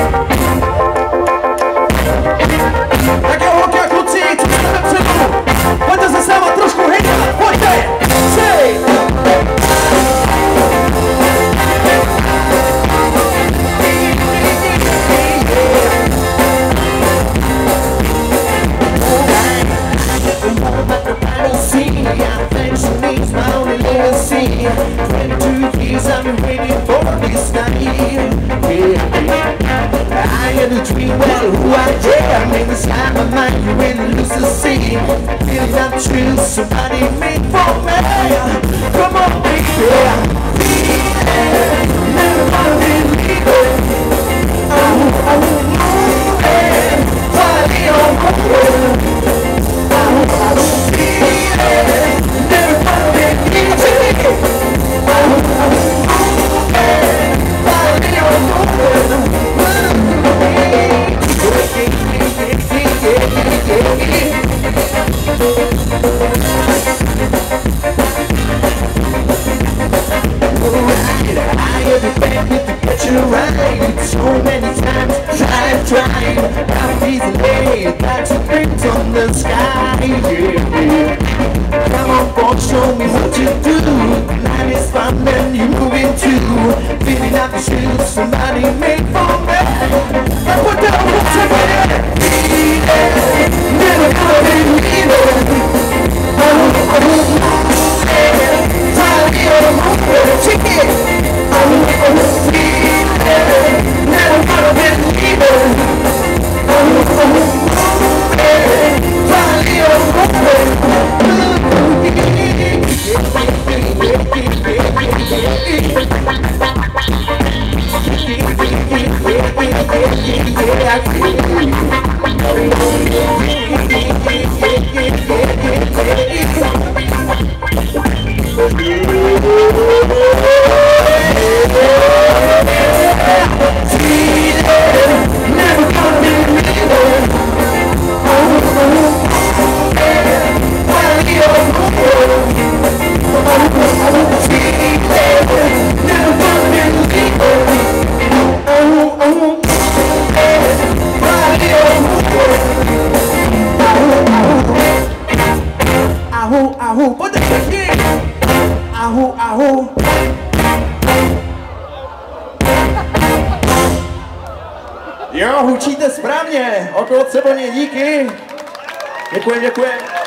Tak jo, holky a kluci, co jste vepředu? Pojďte se s náma trošku hejtat, pojďte! Tři! I've been waiting for this night. I had a dream, well, who I am. In this time of mind, you really lose the scene. Feel not true, somebody made for me. Come on, baby. Never wanna believe it. I won't move it. Finally on my way. I don't feel it. Never wanna believe it. So many times, tried, I'm easily got to print on the sky, yeah. Come on, boy, show me what you do. Life is fun and you move into feeling like the shoes somebody made for me. I put down what's over never gonna believe it. Never gonna believe it. Ahu, pojďte všichni! Ahu. Jo, hučíte správně, okolo Ceboně, díky. Děkujem.